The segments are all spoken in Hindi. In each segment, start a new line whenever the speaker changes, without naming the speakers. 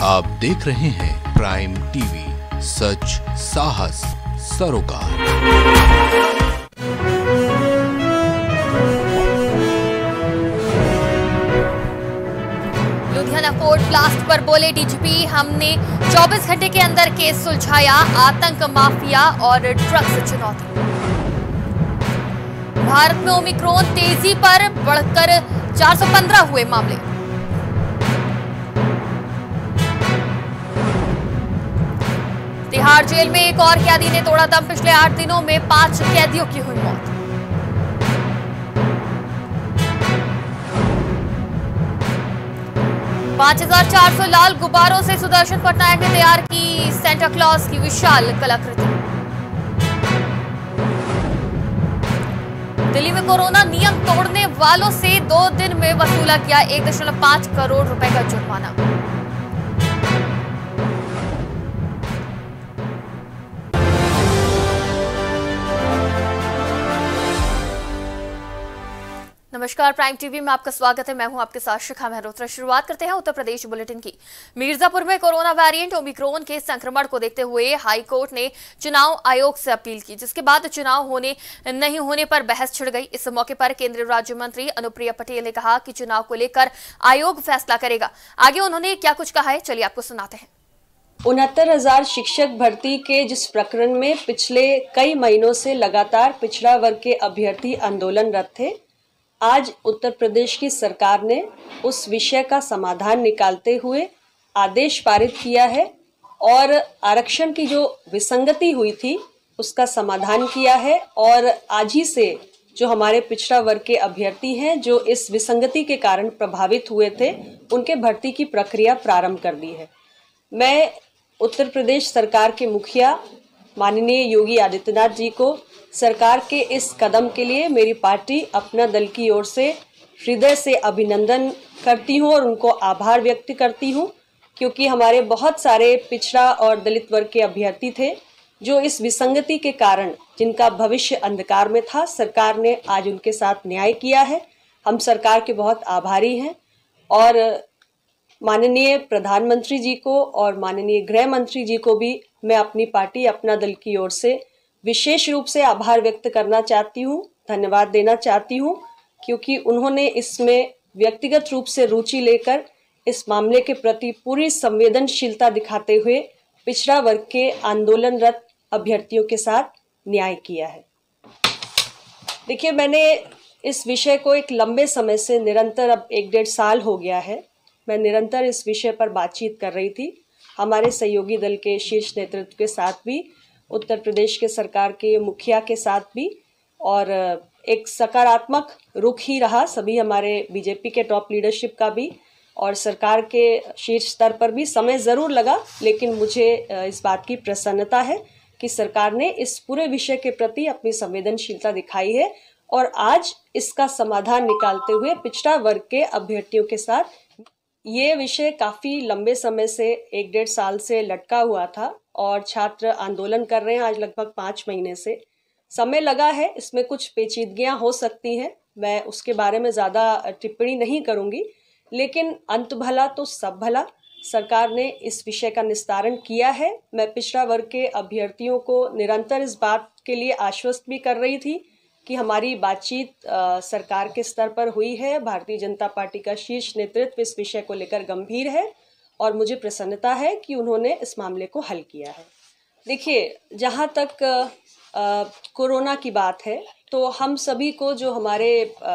आप देख रहे हैं प्राइम टीवी, सच साहस सरोकार।
लुधियाना कोर्ट ब्लास्ट पर बोले डीजीपी, हमने 24 घंटे के अंदर केस सुलझाया, आतंक माफिया और ड्रग्स चुनौती। भारत में ओमिक्रॉन तेजी पर बढ़कर 415 हुए मामले। तिहाड़ जेल में एक और कैदी ने तोड़ा दम, पिछले 8 दिनों में 5 कैदियों की हुई मौत। पांच 5,400 लाल गुब्बारों से सुदर्शन पटनायक ने तैयार की सेंटा क्लॉज की विशाल कलाकृति। दिल्ली में कोरोना नियम तोड़ने वालों से 2 दिन में वसूला गया 1.5 करोड़ रुपए का जुर्माना। नमस्कार, प्राइम टीवी में आपका स्वागत है। मैं हूं आपके साथ शिखा मेहरोत्रा। शुरुआत करते हैं उत्तर प्रदेश बुलेटिन की। मिर्जापुर में कोरोना वेरिएंट ओमिक्रॉन के संक्रमण को देखते हुए हाई कोर्ट ने चुनाव आयोग से अपील की, जिसके बाद चुनाव होने नहीं होने पर बहस छिड़ गई। इस मौके पर केंद्रीय राज्य मंत्री अनुप्रिया पटेल ने कहा कि चुनाव को लेकर आयोग फैसला करेगा। आगे उन्होंने क्या कुछ कहा है, चलिए आपको सुनाते हैं।
69,000 शिक्षक भर्ती के जिस प्रकरण में पिछले कई महीनों से लगातार पिछड़ा वर्ग के अभ्यर्थी आंदोलनरत थे, आज उत्तर प्रदेश की सरकार ने उस विषय का समाधान निकालते हुए आदेश पारित किया है और आरक्षण की जो विसंगति हुई थी उसका समाधान किया है। और आज ही से जो हमारे पिछड़ा वर्ग के अभ्यर्थी हैं जो इस विसंगति के कारण प्रभावित हुए थे, उनके भर्ती की प्रक्रिया प्रारंभ कर दी है। मैं उत्तर प्रदेश सरकार के मुखिया माननीय योगी आदित्यनाथ जी को सरकार के इस कदम के लिए मेरी पार्टी अपना दल की ओर से हृदय से अभिनंदन करती हूं और उनको आभार व्यक्त करती हूं, क्योंकि हमारे बहुत सारे पिछड़ा और दलित वर्ग के अभ्यर्थी थे जो इस विसंगति के कारण जिनका भविष्य अंधकार में था, सरकार ने आज उनके साथ न्याय किया है। हम सरकार के बहुत आभारी हैं और माननीय प्रधानमंत्री जी को और माननीय गृह मंत्री जी को भी मैं अपनी पार्टी अपना दल की ओर से विशेष रूप से आभार व्यक्त करना चाहती हूँ, धन्यवाद देना चाहती हूँ, क्योंकि उन्होंने इसमें व्यक्तिगत रूप से रुचि लेकर इस मामले के प्रति पूरी संवेदनशीलता दिखाते हुए पिछड़ा वर्ग के आंदोलनरत अभ्यर्थियों के साथ न्याय किया है। देखिए, मैंने इस विषय को एक लंबे समय से निरंतर, अब 1-1.5 साल हो गया है, मैं निरंतर इस विषय पर बातचीत कर रही थी हमारे सहयोगी दल के शीर्ष नेतृत्व के साथ भी, उत्तर प्रदेश के सरकार के मुखिया के साथ भी, और एक सकारात्मक रुख ही रहा सभी हमारे बीजेपी के टॉप लीडरशिप का भी, और सरकार के शीर्ष स्तर पर भी समय ज़रूर लगा, लेकिन मुझे इस बात की प्रसन्नता है कि सरकार ने इस पूरे विषय के प्रति अपनी संवेदनशीलता दिखाई है और आज इसका समाधान निकालते हुए पिछड़ा वर्ग के अभ्यर्थियों के साथ। ये विषय काफ़ी लंबे समय से 1-1.5 साल से लटका हुआ था और छात्र आंदोलन कर रहे हैं आज लगभग 5 महीने से। समय लगा है, इसमें कुछ पेचीदगियां हो सकती हैं, मैं उसके बारे में ज़्यादा टिप्पणी नहीं करूंगी, लेकिन अंत भला तो सब भला। सरकार ने इस विषय का निस्तारण किया है। मैं पिछड़ा वर्ग के अभ्यर्थियों को निरंतर इस बात के लिए आश्वस्त भी कर रही थी कि हमारी बातचीत सरकार के स्तर पर हुई है। भारतीय जनता पार्टी का शीर्ष नेतृत्व इस विषय को लेकर गंभीर है और मुझे प्रसन्नता है कि उन्होंने इस मामले को हल किया है। देखिए, जहाँ तक कोरोना की बात है, तो हम सभी को जो हमारे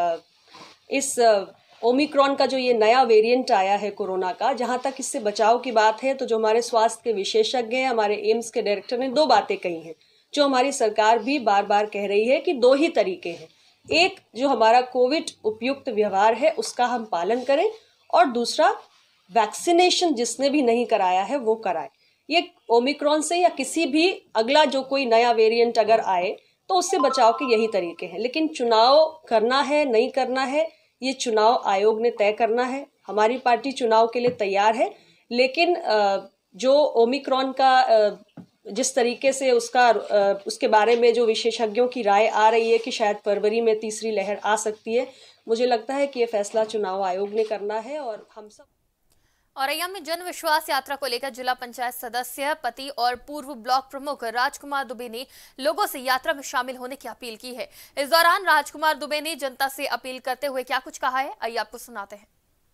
इस ओमिक्रॉन का जो ये नया वेरिएंट आया है कोरोना का, जहाँ तक इससे बचाव की बात है, तो जो हमारे स्वास्थ्य के विशेषज्ञ हैं, हमारे एम्स के डायरेक्टर ने 2 बातें कही हैं जो हमारी सरकार भी बार बार कह रही है कि 2 ही तरीके हैं। एक, जो हमारा कोविड उपयुक्त व्यवहार है उसका हम पालन करें, और दूसरा, वैक्सीनेशन जिसने भी नहीं कराया है वो कराए। ये ओमिक्रॉन से या किसी भी अगला जो कोई नया वेरिएंट अगर आए तो उससे बचाव के यही तरीके हैं। लेकिन चुनाव करना है नहीं करना है, ये चुनाव आयोग ने तय करना है। हमारी पार्टी चुनाव के लिए तैयार है, लेकिन जो ओमिक्रॉन का जिस तरीके से उसके बारे में जो विशेषज्ञों की राय आ रही है कि शायद फरवरी में तीसरी लहर आ सकती है, मुझे लगता है कि ये फैसला चुनाव आयोग ने करना है और हम सब।
औरैया में जन विश्वास यात्रा को लेकर जिला पंचायत सदस्य पति और पूर्व ब्लॉक प्रमुख राजकुमार दुबे ने लोगों से यात्रा में शामिल होने की अपील की है। इस दौरान राजकुमार दुबे ने जनता से अपील करते हुए क्या कुछ कहा है, आइए आपको सुनाते हैं।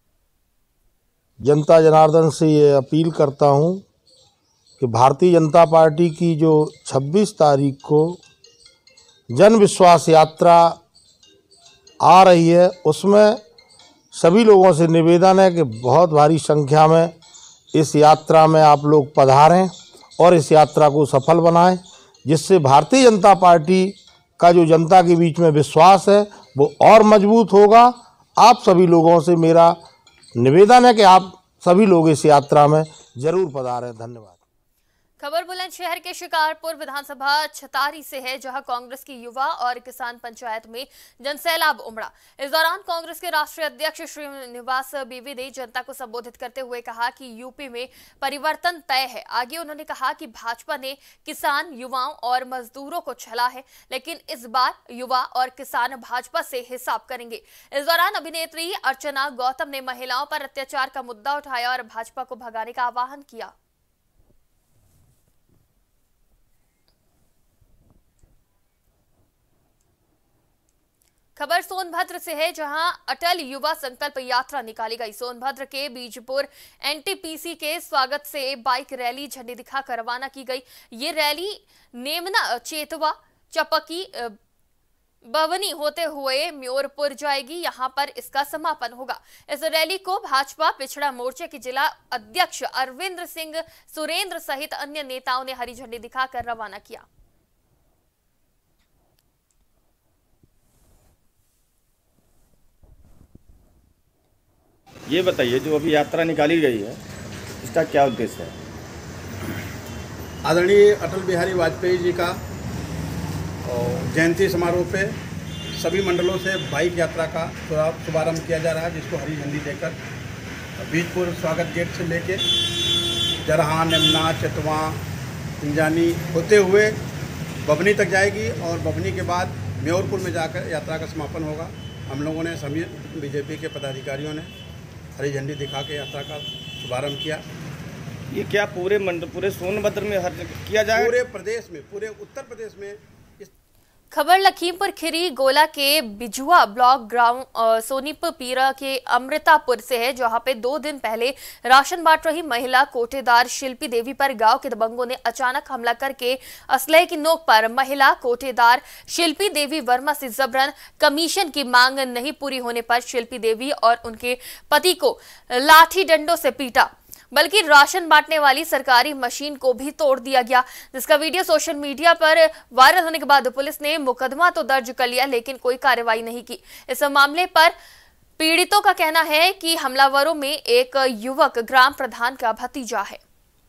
जनता जनार्दन से ये अपील करता हूं कि भारतीय जनता पार्टी की जो 26 तारीख को जन विश्वास यात्रा आ रही है, उसमें सभी लोगों से निवेदन है कि बहुत भारी संख्या में इस यात्रा में आप लोग पधारें और इस यात्रा को सफल बनाएं, जिससे भारतीय जनता पार्टी का जो जनता के बीच में विश्वास है वो और मजबूत होगा। आप सभी लोगों से मेरा निवेदन है कि आप सभी लोग इस यात्रा में जरूर पधारें। धन्यवाद।
खबर बुलंदशहर के शिकारपुर विधानसभा छतारी से है, जहां कांग्रेस की युवा और किसान पंचायत में जनसैलाब उमड़ा। इस दौरान कांग्रेस के राष्ट्रीय अध्यक्ष श्रीनिवास बीवी ने जनता को संबोधित करते हुए कहा कि यूपी में परिवर्तन तय है। आगे उन्होंने कहा कि भाजपा ने किसान, युवाओं और मजदूरों को छला है, लेकिन इस बार युवा और किसान भाजपा से हिसाब करेंगे। इस दौरान अभिनेत्री अर्चना गौतम ने महिलाओं पर अत्याचार का मुद्दा उठाया और भाजपा को भगाने का आह्वान किया। खबर सोनभद्र से है, जहां अटल युवा संकल्प यात्रा निकाली गई। सोनभद्र के बीजपुर एनटीपीसी के स्वागत से बाइक रैली झंडी दिखाकर रवाना की गई। ये रैली नेमना, चेतवा, चपकी, बवनी होते हुए म्योरपुर जाएगी। यहां पर इसका समापन होगा। इस रैली को भाजपा पिछड़ा मोर्चे के जिला अध्यक्ष अरविंद सिंह सुरेंद्र सहित अन्य नेताओं ने हरी झंडी दिखाकर रवाना किया।
ये बताइए, जो अभी यात्रा निकाली गई है, इसका क्या उद्देश्य है?
आदरणीय अटल बिहारी वाजपेयी जी का जयंती समारोह पे सभी मंडलों से बाइक यात्रा का शुभारंभ किया जा रहा है, जिसको हरी झंडी देकर बीजपुर स्वागत गेट से लेके जरहा, नेमना, चेतवा, इंजानी होते हुए बबनी तक जाएगी और बबनी के बाद म्योरपुर में जाकर यात्रा का समापन होगा। हम लोगों ने सभी बीजेपी के पदाधिकारियों ने हरी झंडी दिखा के यात्रा का शुभारंभ किया।
ये क्या पूरे सोनभद्र में हर किया जाए?
पूरे प्रदेश में, पूरे उत्तर प्रदेश में।
खबर लखीमपुर खीरी गोला के बिजुआ ब्लॉक ग्राउंड सोनीपुर पीरा के अमृतापुर से है, जहां पे 2 दिन पहले राशन बांट रही महिला कोटेदार शिल्पी देवी पर गांव के दबंगों ने अचानक हमला करके असलहे की नोक पर महिला कोटेदार शिल्पी देवी वर्मा से जबरन कमीशन की मांग नहीं पूरी होने पर शिल्पी देवी और उनके पति को लाठी डंडों से पीटा, बल्कि राशन बांटने वाली सरकारी मशीन को भी तोड़ दिया गया, जिसका वीडियो सोशल मीडिया पर वायरल होने के बाद पुलिस ने मुकदमा तो दर्ज कर लिया, लेकिन कोई कार्रवाई नहीं की। इस मामले पर पीड़ितों का कहना है कि हमलावरों में एक युवक ग्राम प्रधान का भतीजा है।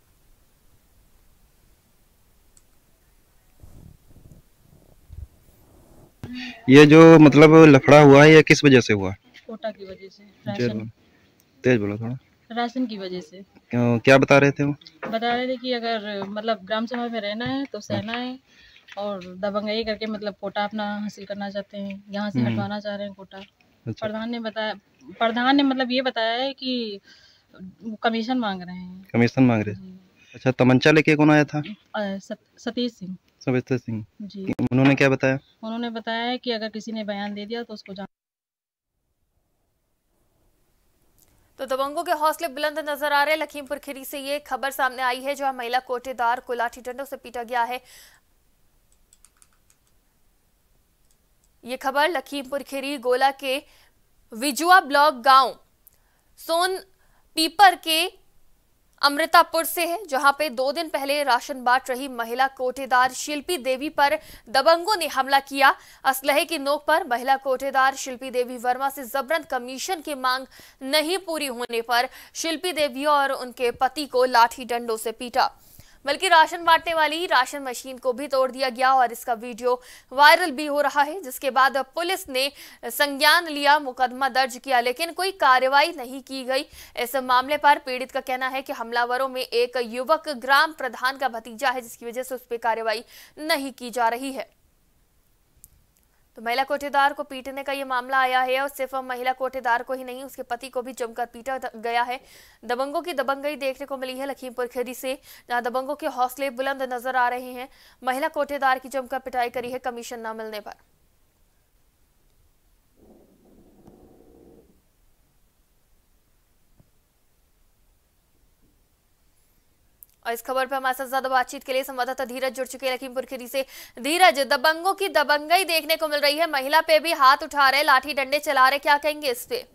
ये जो मतलब लफड़ा हुआ है, ये किस वजह से हुआ?
कोटा की वजह से।
तेज बोलो थोड़ा।
राशन की वजह से।
क्या बता रहे थे वो?
बता रहे थे कि अगर मतलब ग्राम सभा में रहना है तो सहना है, और दबंगई करके मतलब कोटा अपना हासिल करना चाहते हैं, यहाँ से हटवाना चाह रहे हैं कोटा। अच्छा। प्रधान ने मतलब ये बताया है कि कमीशन मांग रहे हैं।
कमीशन मांग रहे हैं। अच्छा, तमंचा लेके कौन आया था?
सतीश सिंह
जी। उन्होंने क्या बताया?
उन्होंने बताया है कि अगर किसी ने बयान दे दिया तो उसको
तो दबंगों के हौसले बुलंद नजर आ रहे हैं। लखीमपुर खीरी से ये खबर सामने आई है, जहां महिला कोटेदार को लाठी डंडों से पीटा गया है। ये खबर लखीमपुर खीरी गोला के विजुआ ब्लॉक गांव सोन पीपर के अमृतापुर से है, जहां पे 2 दिन पहले राशन बांट रही महिला कोटेदार शिल्पी देवी पर दबंगों ने हमला किया। असलहे की नोक पर महिला कोटेदार शिल्पी देवी वर्मा से जबरन कमीशन की मांग नहीं पूरी होने पर शिल्पी देवी और उनके पति को लाठी डंडों से पीटा, बल्कि राशन बांटने वाली राशन मशीन को भी तोड़ दिया गया और इसका वीडियो वायरल भी हो रहा है, जिसके बाद पुलिस ने संज्ञान लिया, मुकदमा दर्ज किया, लेकिन कोई कार्रवाई नहीं की गई। इस मामले पर पीड़ित का कहना है कि हमलावरों में एक युवक ग्राम प्रधान का भतीजा है, जिसकी वजह से उस पर कार्रवाई नहीं की जा रही है। तो महिला कोठेदार को पीटने का ये मामला आया है और सिर्फ महिला कोठेदार को ही नहीं, उसके पति को भी जमकर पीटा गया है। दबंगों की दबंगई देखने को मिली है लखीमपुर खीरी से, जहां दबंगों के हौसले बुलंद नजर आ रहे हैं। महिला कोठेदार की जमकर पिटाई करी है कमीशन न मिलने पर। और इस खबर पर हमारे साथ ज्यादा बातचीत के लिए संवाददाता धीरज जुड़ चुके हैं लखीमपुर खीरी से। धीरज, दबंगों की दबंगई देखने को मिल रही है, महिला पे भी हाथ उठा रहे, लाठी डंडे चला रहे, क्या कहेंगे इस पे?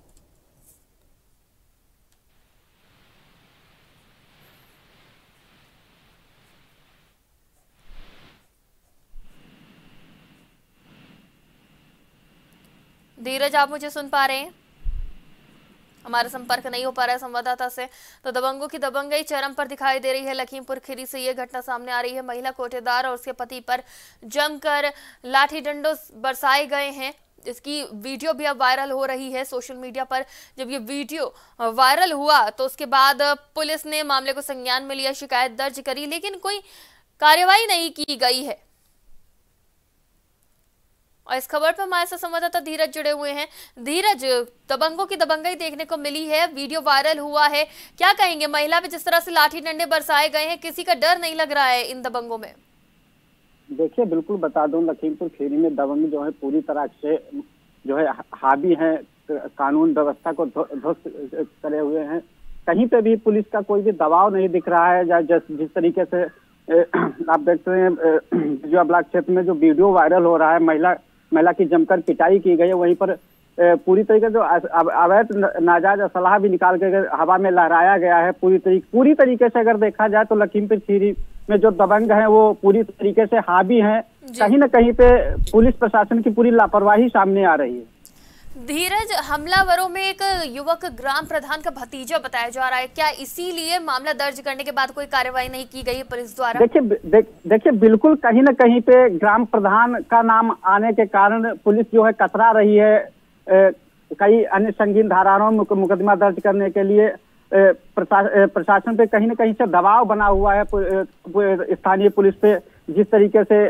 धीरज, आप मुझे सुन पा रहे हैं? हमारा संपर्क नहीं हो पा रहा है संवाददाता से। तो दबंगों की दबंगई चरम पर दिखाई दे रही है। लखीमपुर खीरी से ये घटना सामने आ रही है। महिला कोठेदार और उसके पति पर जमकर लाठी डंडों बरसाए गए हैं। इसकी वीडियो भी अब वायरल हो रही है सोशल मीडिया पर। जब ये वीडियो वायरल हुआ तो उसके बाद पुलिस ने मामले को संज्ञान में लिया, शिकायत दर्ज करी, लेकिन कोई कार्रवाई नहीं की गई है। और इस खबर पर हमारे साथ संवाददाता धीरज जुड़े हुए हैं। धीरज, दबंगों की दबंगई देखने को मिली है, वीडियो वायरल हुआ है, क्या कहेंगे? महिला पे जिस तरह से लाठी डंडे बरसाए गए हैं, किसी का डर नहीं लग रहा है इन दबंगों में?
देखिए, बिल्कुल बता दूं, लखीमपुर खीरी में दबंग जो है पूरी तरह से जो है हावी हैं, कानून व्यवस्था को ध्वस्त करे हुए हैं। कहीं पे भी पुलिस का कोई भी दबाव नहीं दिख रहा है। जिस तरीके से आप देखते हैं जो ब्लॉक क्षेत्र में जो वीडियो वायरल हो रहा है, महिला की जमकर पिटाई की गई है, वहीं पर पूरी तरीके से अवैध नाजायज असलाह भी निकाल के हवा में लहराया गया है। पूरी तरीके से अगर देखा जाए तो लखीमपुर खीरी में जो दबंग हैं वो पूरी तरीके से हावी हैं। कहीं न कहीं पे पुलिस प्रशासन की पूरी लापरवाही सामने आ रही है।
धीरज, हमलावरों में एक युवक ग्राम प्रधान का भतीजा बताया जा रहा है, क्या इसीलिए मामला दर्ज करने के बाद कोई कार्रवाई नहीं की गई पुलिस द्वारा?
देखिए बिल्कुल कहीं न कहीं पे ग्राम प्रधान का नाम आने के कारण पुलिस जो है कतरा रही है। कई अन्य संगीन धाराओं में मुकदमा दर्ज करने के लिए प्रशासन पे कहीं न कहीं से दबाव बना हुआ है स्थानीय पुलिस पे। जिस तरीके से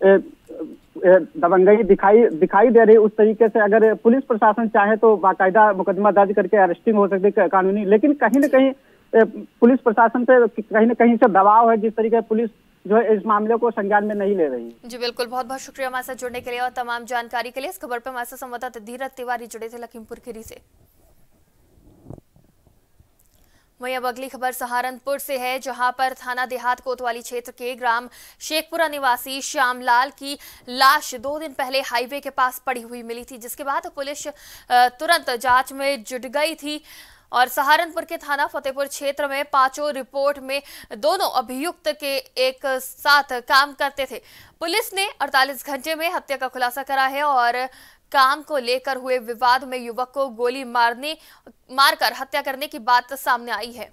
दबंगई दिखाई दे रही, उस तरीके से अगर पुलिस प्रशासन चाहे तो बाकायदा मुकदमा दर्ज करके अरेस्टिंग हो सकती है कानूनी, लेकिन कहीं न कहीं पुलिस प्रशासन पे कहीं न कहीं से दबाव है। जिस तरीके से पुलिस जो है इस मामले को संज्ञान में नहीं ले रही।
जी बिल्कुल, बहुत बहुत शुक्रिया हमारे साथ जुड़ने के लिए और तमाम जानकारी के लिए। इस खबर पर हमारे साथ संवाददाता धीरज तिवारी जुड़े थे लखीमपुर खीरी से। वहीं अब अगली खबर सहारनपुर से है, जहां पर थाना देहात कोतवाली क्षेत्र के ग्राम शेखपुरा निवासी श्यामलाल की लाश 2 दिन पहले हाईवे के पास पड़ी हुई मिली थी, जिसके बाद पुलिस तुरंत जांच में जुट गई थी। और सहारनपुर के थाना फतेहपुर क्षेत्र में पांचों रिपोर्ट में दोनों अभियुक्त के एक साथ काम करते थे। पुलिस ने 48 घंटे में हत्या का खुलासा करा है और काम को लेकर हुए विवाद में युवक को गोली मारकर हत्या करने की बात सामने आई है।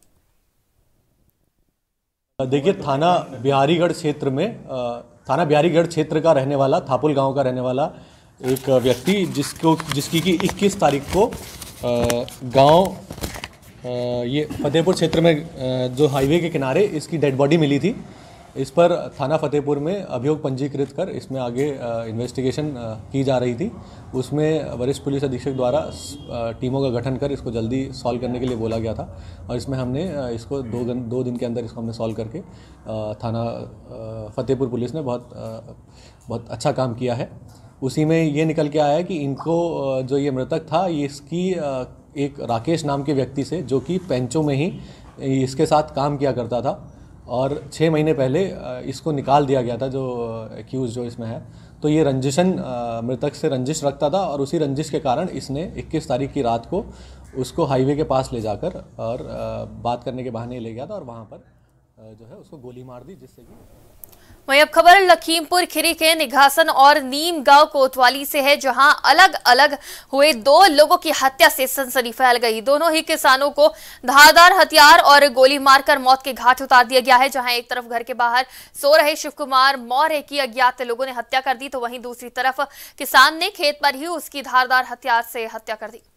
देखिए, थाना बिहारीगढ़ क्षेत्र का रहने वाला, थापुल गांव का रहने वाला एक व्यक्ति जिसकी कि 21 तारीख को गांव ये फतेहपुर क्षेत्र में जो हाईवे के किनारे इसकी डेड बॉडी मिली थी। इस पर थाना फतेहपुर में अभियोग पंजीकृत कर इसमें आगे इन्वेस्टिगेशन की जा रही थी। उसमें वरिष्ठ पुलिस अधीक्षक द्वारा टीमों का गठन कर इसको जल्दी सॉल्व करने के लिए बोला गया था और इसमें हमने इसको 2 दिन के अंदर इसको हमने सॉल्व करके थाना फतेहपुर पुलिस ने बहुत अच्छा काम किया है। उसी में ये निकल के आया कि इनको जो ये मृतक था, ये इसकी एक राकेश नाम के व्यक्ति से, जो कि पेंचों में ही इसके साथ काम किया करता था और 6 महीने पहले इसको निकाल दिया गया था, जो एक्यूज जो इसमें है। तो ये रंजिशन मृतक से रंजिश रखता था और उसी रंजिश के कारण इसने 21 तारीख की रात को उसको हाईवे के पास ले जाकर और बात करने के बहाने ले गया था और वहाँ पर जो है उसको गोली मार दी, जिससे कि।
वहीं अब खबर लखीमपुर खीरी के निघासन और नीम गांव कोतवाली से है, जहां अलग अलग हुए 2 लोगों की हत्या से सनसनी फैल गई। दोनों ही किसानों को धारदार हथियार और गोली मारकर मौत के घाट उतार दिया गया है। जहां एक तरफ घर के बाहर सो रहे शिव कुमार मौर्य की अज्ञात लोगों ने हत्या कर दी, तो वहीं दूसरी तरफ किसान ने खेत पर ही उसकी धारदार हथियार से हत्या कर दी।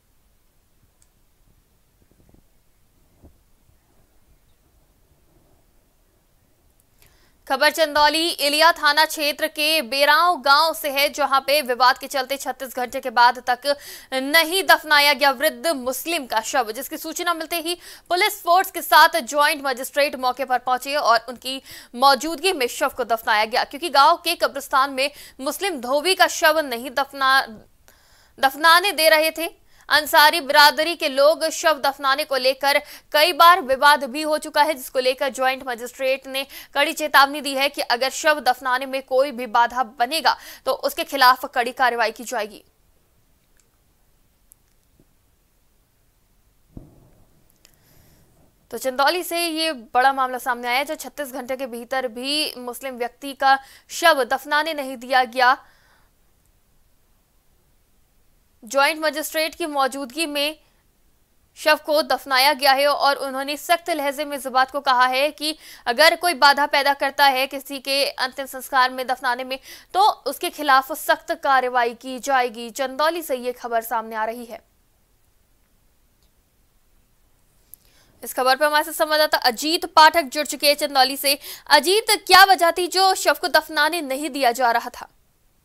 खबर चंदौली इलिया थाना क्षेत्र के बेराव गांव से है, जहां पे विवाद के चलते 36 घंटे के बाद तक नहीं दफनाया गया वृद्ध मुस्लिम का शव, जिसकी सूचना मिलते ही पुलिस फोर्स के साथ ज्वाइंट मजिस्ट्रेट मौके पर पहुंचे और उनकी मौजूदगी में शव को दफनाया गया, क्योंकि गांव के कब्रिस्तान में मुस्लिम धोबी का शव नहीं दफनाने दे रहे थे। अंसारी बिरादरी के लोग शव दफनाने को लेकर कई बार विवाद भी हो चुका है, जिसको लेकर ज्वाइंट मजिस्ट्रेट ने कड़ी चेतावनी दी है कि अगर शव दफनाने में कोई भी बाधा बनेगा तो उसके खिलाफ कड़ी कार्रवाई की जाएगी। तो चंदौली से ये बड़ा मामला सामने आया, जो 36 घंटे के भीतर भी मुस्लिम व्यक्ति का शव दफनाने नहीं दिया गया। ज्वाइंट मजिस्ट्रेट की मौजूदगी में शव को दफनाया गया है और उन्होंने सख्त लहजे में इस बात को कहा है कि अगर कोई बाधा पैदा करता है किसी के अंतिम संस्कार में दफनाने में तो उसके खिलाफ सख्त कार्रवाई की जाएगी। चंदौली से ये खबर सामने आ रही है। इस खबर पर हमारे साथ संवाददाता अजीत पाठक जुड़ चुके हैं चंदौली से। अजीत, क्या वजह थी जो शव को दफनाने नहीं दिया जा रहा था?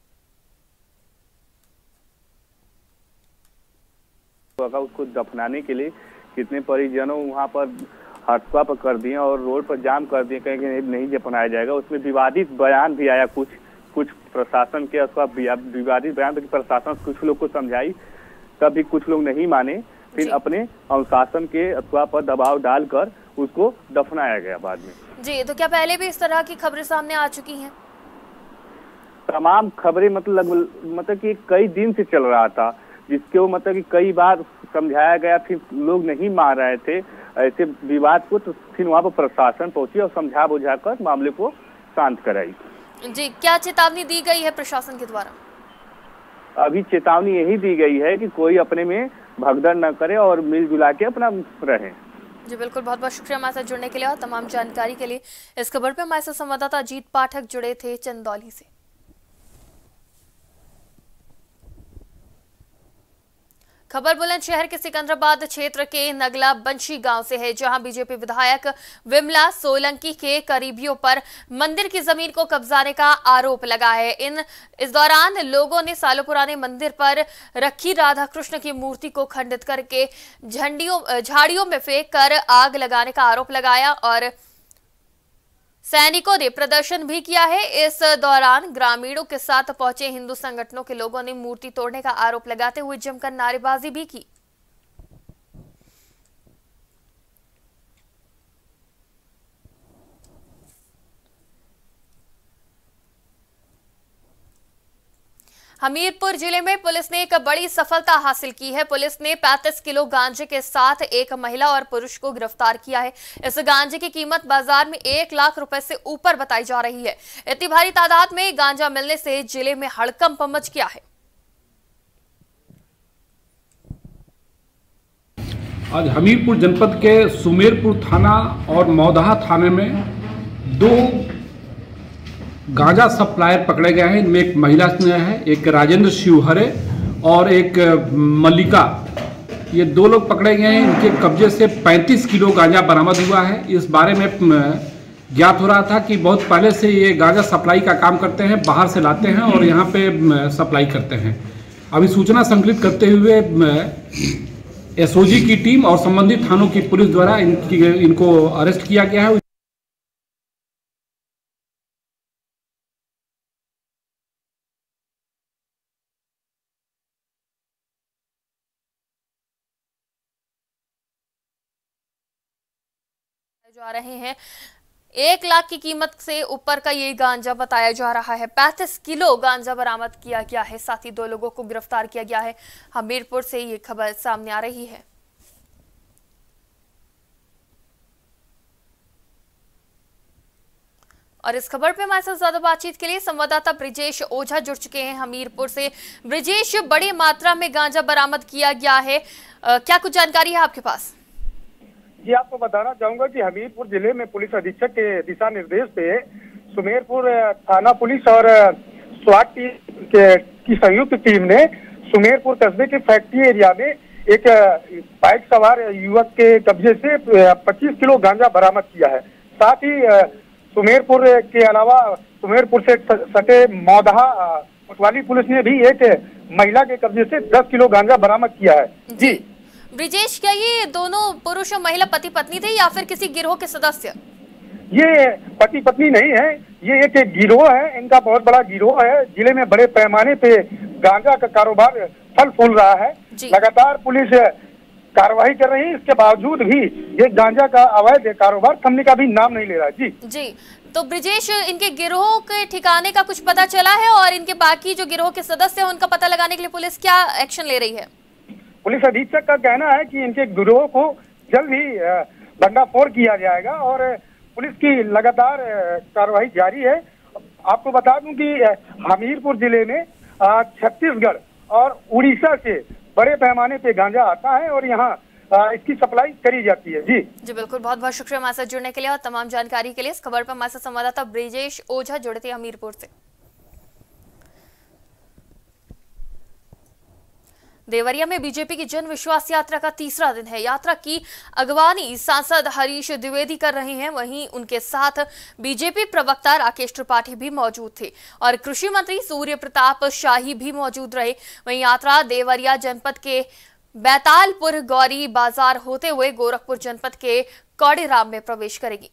उसको दफनाने के लिए कितने परिजनों वहां पर हड़ताल कर दिए और रोड पर जाम कर दिए, कहीं नहीं दफनाया जाएगा। उसमें विवादित बयान भी आया, कुछ प्रशासन के विवादित बयान प्रशासन कुछ लोग को समझाई, तब भी कुछ लोग नहीं माने, फिर अपने अनुशासन के अथवा पर दबाव डालकर उसको दफनाया गया बाद में।
जी, तो क्या पहले भी इस तरह की खबरें सामने आ चुकी हैं?
तमाम खबरें मतलब कि कई दिन से चल रहा था, जिसके वो मतलब कि कई बार समझाया गया, फिर लोग नहीं मान रहे थे ऐसे विवाद को, तो फिर वहाँ पर प्रशासन पहुंची और समझा बुझाकर मामले को शांत कराई।
जी, क्या चेतावनी दी गई है प्रशासन के द्वारा?
अभी चेतावनी यही दी गई है कि कोई अपने में भगदड़ न करे और मिलजुला के अपना रहे।
जी बिल्कुल, बहुत बहुत शुक्रिया हमारे साथ जुड़ने के लिए और तमाम जानकारी के लिए। इस खबर पे हमारे साथ संवाददाता अजीत पाठक जुड़े थे चंदौली से। खबर बुलंदशहर के सिकंदराबाद क्षेत्र के नगला बंशी गांव से है, जहां बीजेपी विधायक विमला सोलंकी के करीबियों पर मंदिर की जमीन को कब्जाने का आरोप लगा है। इस दौरान लोगों ने सालों पुराने मंदिर पर रखी राधा कृष्ण की मूर्ति को खंडित करके झाड़ियों में फेंक कर आग लगाने का आरोप लगाया और सैनिकों ने प्रदर्शन भी किया है। इस दौरान ग्रामीणों के साथ पहुंचे हिंदू संगठनों के लोगों ने मूर्ति तोड़ने का आरोप लगाते हुए जमकर नारेबाजी भी की। हमीरपुर जिले में पुलिस ने एक बड़ी सफलता हासिल की है। पुलिस ने 35 किलो गांजे के साथ एक महिला और पुरुष को गिरफ्तार किया है। इस गांजे की कीमत बाजार में 1 लाख रुपए से ऊपर बताई जा रही है। इतनी भारी तादाद में गांजा मिलने से जिले में हड़कंप मच गया है।
आज हमीरपुर जनपद के सुमेरपुर थाना और मौदहा थाने में 2 गांजा सप्लायर पकड़े गए हैं। इनमें एक महिला है, एक राजेंद्र शिवहरे और एक मल्लिका, ये 2 लोग पकड़े गए हैं। इनके कब्जे से 35 किलो गांजा बरामद हुआ है। इस बारे में ज्ञात हो रहा था कि बहुत पहले से ये गांजा सप्लाई का काम करते हैं, बाहर से लाते हैं और यहाँ पे सप्लाई करते हैं। अभी सूचना संकलित करते हुए एसओजी की टीम और संबंधित थानों की पुलिस द्वारा इनको अरेस्ट किया गया है।
जा रहे हैं 1 लाख की कीमत से ऊपर का ये गांजा बताया जा रहा है। 35 किलो गांजा बरामद किया गया है। साथ ही 2 लोगों को गिरफ्तार किया गया है। हमीरपुर से ये खबर सामने आ रही है। और इस खबर पे हमारे साथ ज्यादा बातचीत के लिए संवाददाता ब्रिजेश ओझा जुड़ चुके हैं हमीरपुर से। ब्रिजेश, बड़ी मात्रा में गांजा बरामद किया गया है, क्या कुछ जानकारी है आपके पास?
जी, आपको बताना चाहूंगा कि हमीरपुर जिले में पुलिस अधीक्षक के दिशा निर्देश पे सुमेरपुर थाना पुलिस और स्वाट की संयुक्त टीम ने सुमेरपुर कस्बे के फैक्ट्री एरिया में एक बाइक सवार युवक के कब्जे से 25 किलो गांजा बरामद किया है। साथ ही सुमेरपुर के अलावा सुमेरपुर से सटे मौदहा कोतवाली पुलिस ने भी एक महिला के कब्जे से 10 किलो गांजा बरामद किया है। जी
ब्रिजेश, क्या ये दोनों पुरुष और महिला पति पत्नी थे या फिर किसी गिरोह के सदस्य?
ये पति पत्नी नहीं है, ये एक गिरोह है, इनका बहुत बड़ा गिरोह है। जिले में बड़े पैमाने पे गांजा का कारोबार फल फूल रहा है। लगातार पुलिस कार्रवाई कर रही है, इसके बावजूद भी ये गांजा का अवैध कारोबार थमने का भी नाम नहीं ले रहा। जी
तो ब्रिजेश, इनके गिरोह के ठिकाने का कुछ पता चला है और इनके बाकी जो गिरोह के सदस्य हैं उनका पता लगाने के लिए पुलिस क्या एक्शन ले रही है?
पुलिस अधीक्षक का कहना है कि इनके गिरोह को जल्द ही भंडाफोड़ किया जाएगा और पुलिस की लगातार कार्रवाई जारी है। आपको बता दूं कि हमीरपुर जिले में छत्तीसगढ़ और उड़ीसा से बड़े पैमाने पे गांजा आता है और यहाँ इसकी सप्लाई करी जाती है। जी
बिल्कुल, बहुत बहुत शुक्रिया हमारे साथ जुड़ने के लिए और तमाम जानकारी के लिए। इस खबर पर हमारे साथ संवाददाता ब्रिजेश ओझा जुड़े थे हमीरपुर से। देवरिया में बीजेपी की जन विश्वास यात्रा का तीसरा दिन है। यात्रा की अगवानी सांसद हरीश द्विवेदी कर रहे हैं, वहीं उनके साथ बीजेपी प्रवक्ता राकेश त्रिपाठी भी मौजूद थे और कृषि मंत्री सूर्य प्रताप शाही भी मौजूद रहे। वहीं यात्रा देवरिया जनपद के बैतालपुर गौरी बाजार होते हुए गोरखपुर जनपद के कौड़ीराम में प्रवेश करेगी।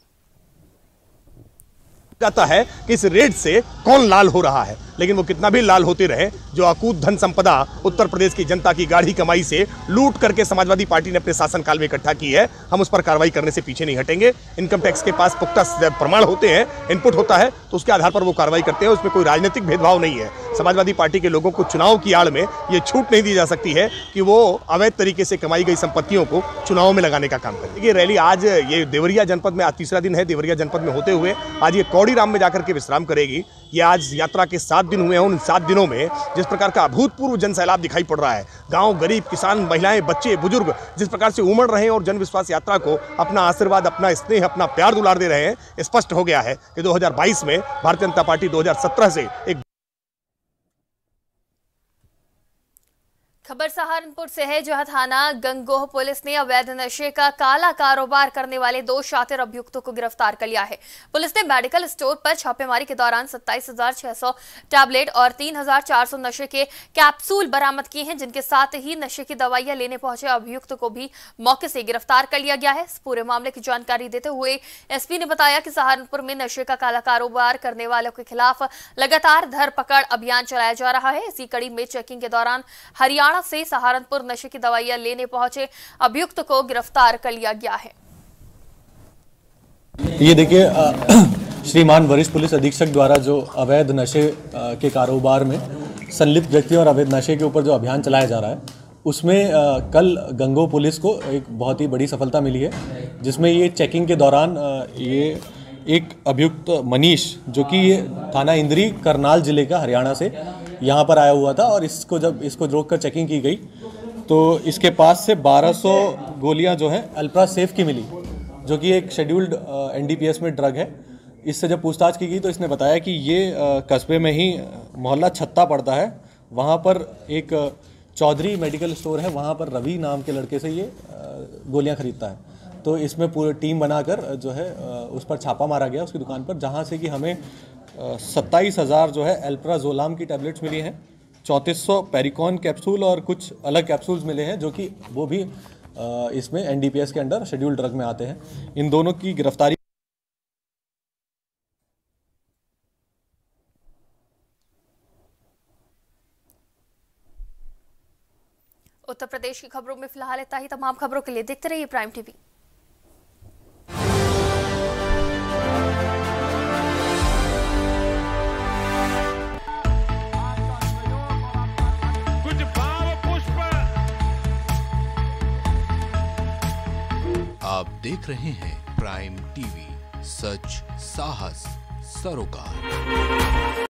कहता है कि इस रेड से कौन लाल हो रहा है, लेकिन वो कितना भी लाल होते रहे, जो अकूत धन संपदा उत्तर प्रदेश की जनता की गाढ़ी कमाई से लूट करके समाजवादी पार्टी ने अपने शासनकाल में इकट्ठा की है, हम उस पर कार्रवाई करने से पीछे नहीं हटेंगे। इनकम टैक्स के पास पुख्ता प्रमाण होते हैं, इनपुट होता है तो उसके आधार पर वो कार्रवाई करते हैं। उसमें कोई राजनीतिक भेदभाव नहीं है। समाजवादी पार्टी के लोगों को चुनाव की आड़ में ये छूट नहीं दी जा सकती है कि वो अवैध तरीके से कमाई गई संपत्तियों को चुनाव में लगाने का काम करें। ये रैली आज ये देवरिया जनपद में आज तीसरा दिन है। देवरिया जनपद में होते हुए आज ये कौड़ीराम में जाकर के विश्राम करेगी। ये आज यात्रा के 7 दिन हुए हैं। उन 7 दिनों में जिस प्रकार का अभूतपूर्व जन सैलाब दिखाई पड़ रहा है, गांव, गरीब, किसान, महिलाएं, बच्चे, बुजुर्ग जिस प्रकार से उमड़ रहे हैं और जन विश्वास यात्रा को अपना आशीर्वाद, अपना स्नेह, अपना प्यार दुलार दे रहे हैं, स्पष्ट हो गया है कि 2022 में भारतीय जनता पार्टी 2017 से एक
खबर सहारनपुर से है, जहां थाना गंगोह पुलिस ने अवैध नशे का काला कारोबार करने वाले 2 शातिर अभियुक्तों को गिरफ्तार कर लिया है। पुलिस ने मेडिकल स्टोर पर छापेमारी के दौरान 27,600 टैबलेट और 3,400 नशे के कैप्सूल बरामद किए हैं, जिनके साथ ही नशे की दवाइयां लेने पहुंचे अभियुक्त को भी मौके से गिरफ्तार कर लिया गया है। इस पूरे मामले की जानकारी देते हुए एसपी ने बताया कि सहारनपुर में नशे का काला कारोबार करने वालों के खिलाफ लगातार धरपकड़ अभियान चलाया जा रहा है। इसी कड़ी में चेकिंग के दौरान हरियाणा से सहारनपुर नशे की दवाइयां लेने पहुंचे अभियुक्त को गिरफ्तार कर लिया गया है।
ये देखिए, श्रीमान वरिष्ठ पुलिस अधीक्षक द्वारा जो अवैध नशे के कारोबार में संलिप्त व्यक्ति और अवैध नशे के ऊपर जो अभियान चलाया जा रहा है, उसमें कल गंगोह पुलिस को एक बहुत ही बड़ी सफलता मिली है, जिसमें ये चेकिंग के दौरान ये एक अभियुक्त मनीष, जो कि ये थाना इंद्री करनाल जिले का हरियाणा से यहाँ पर आया हुआ था, और जब इसको रोककर चेकिंग की गई तो इसके पास से 1200 गोलियां जो हैं अल्प्रा सेफ की मिली, जो कि एक शेड्यूल्ड एनडीपीएस में ड्रग है। इससे जब पूछताछ की गई तो इसने बताया कि ये कस्बे में ही मोहल्ला छत्ता पड़ता है, वहाँ पर एक चौधरी मेडिकल स्टोर है, वहाँ पर रवि नाम के लड़के से ये गोलियाँ खरीदता है। तो इसमें पूरी टीम बनाकर जो है उस पर छापा मारा गया उसकी दुकान पर, जहाँ से कि हमें 27,000 जो है एल्प्राजोलाम की टैबलेट्स मिली हैं, 3400 पेरिकॉन कैप्सूल और कुछ अलग कैप्सूल्स मिले हैं, जो कि वो भी इसमें एनडीपीएस के अंडर शेड्यूल्ड ड्रग में आते हैं। इन दोनों की गिरफ्तारी
उत्तर प्रदेश की खबरों में फिलहाल इतना ही। तमाम खबरों के लिए देखते रहिए प्राइम टीवी।
आप देख रहे हैं प्राइम टीवी, सच साहस सरोकार।